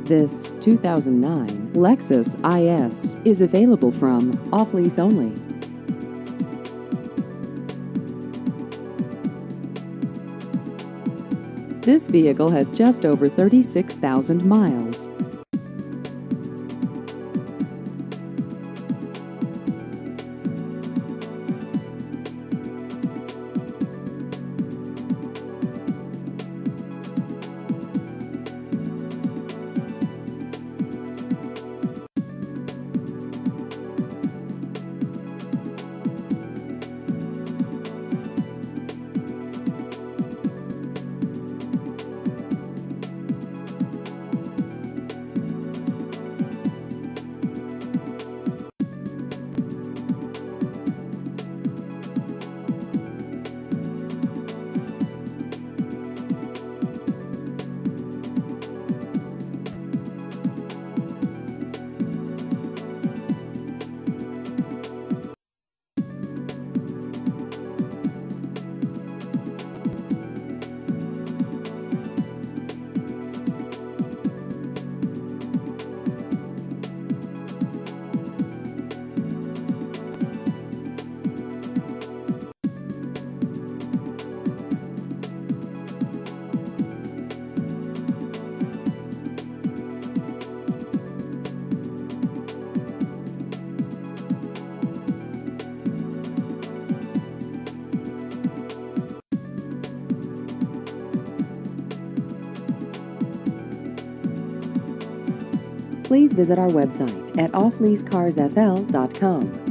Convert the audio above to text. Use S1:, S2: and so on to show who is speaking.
S1: This 2009 Lexus IS is available from off-lease only. This vehicle has just over 36,000 miles. Please visit our website at offleasecarsfl.com.